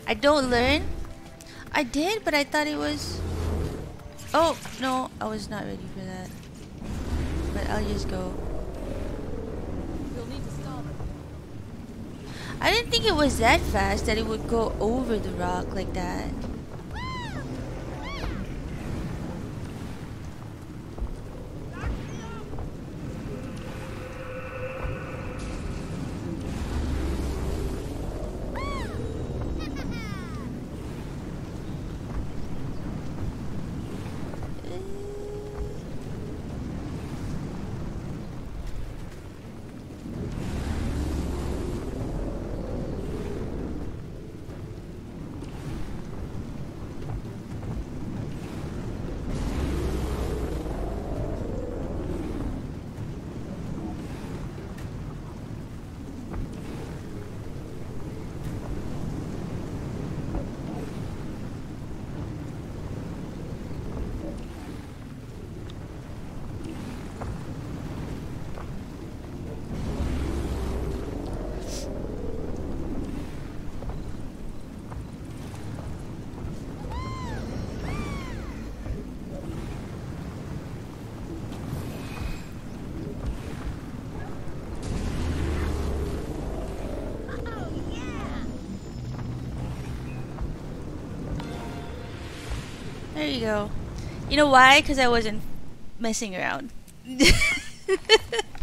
I don't learn. I did, but I thought it was... Oh, no, I was not ready for that. But I'll just go. We'll need to stall them. I didn't think it was that fast that it would go over the rock like that. There you go. You know why? Because I wasn't messing around.